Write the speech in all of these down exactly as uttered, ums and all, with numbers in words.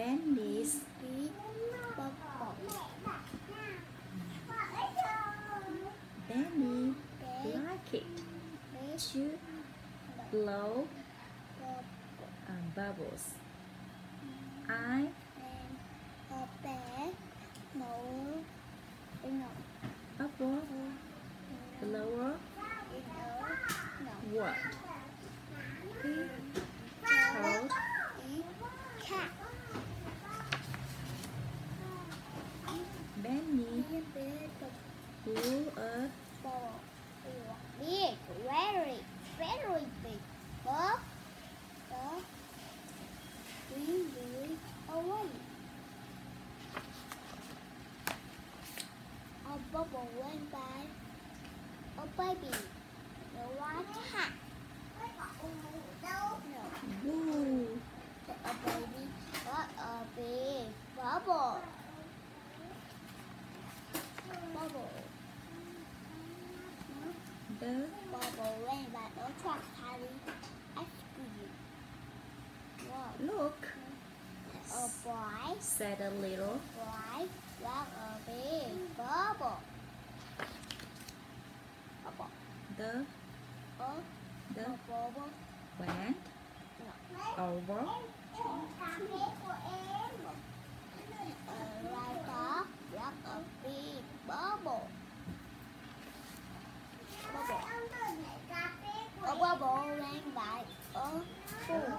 Bendy's big bubble. Bendy Big like it big to blow bubble. um, bubbles. I And a bear no no bubble blower no what? He no told cat. Bendy Big big blew a bubble. Big, very, very big. But the wind blew away. A bubble went by. A baby, the white hat. No, woo. a baby got a big bubble. Bubble. The Bubble went by the truck carrying ice cream. Wow. look, A boy, said a little boy got a big bubble. Bubble. the A the bubble. went over A right dog got a big bubble. Bubble. A bubble ran by a pool.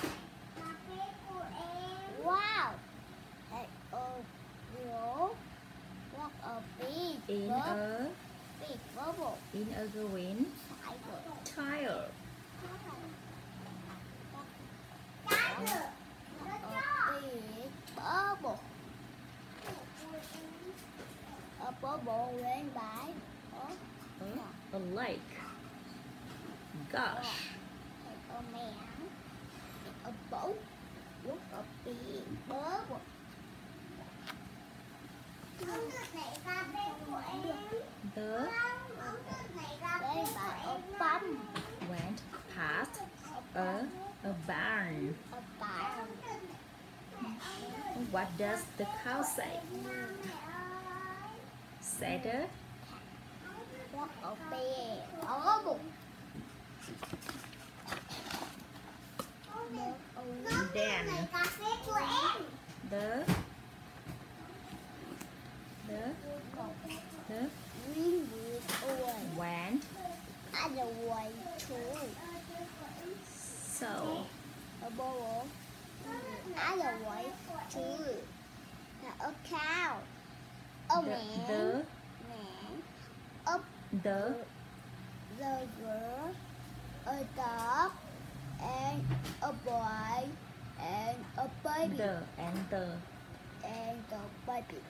Wow! Hey, a girl got a big in bubble. a Big bubble. in a green Tiger. tire. A big bubble. A bubble ran by a, A, a lake. Gosh, a man. A boat with a big bubble. the Ran by a bum. went past a a barn. A barn. What does the cow say? Said a Got a big bubble. then the the the Greenwood away. went Other way too. so A bubble. Other way too. A cow. A the man. the Man. A the the girl. A dog. And a boy. And a baby. the and the And the baby.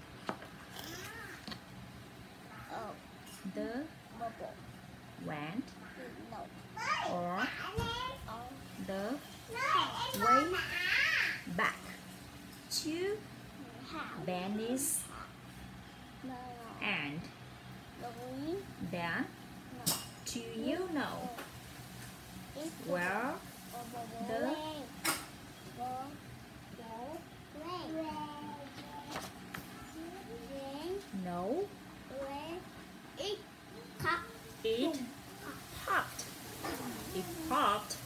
Oh, the bubble. went No. or Oh. the way back to How? Benny's No. and The green? then No. do you know It's where the bubble the- red. Bubble red. Red. no Red. It cup. it popped it popped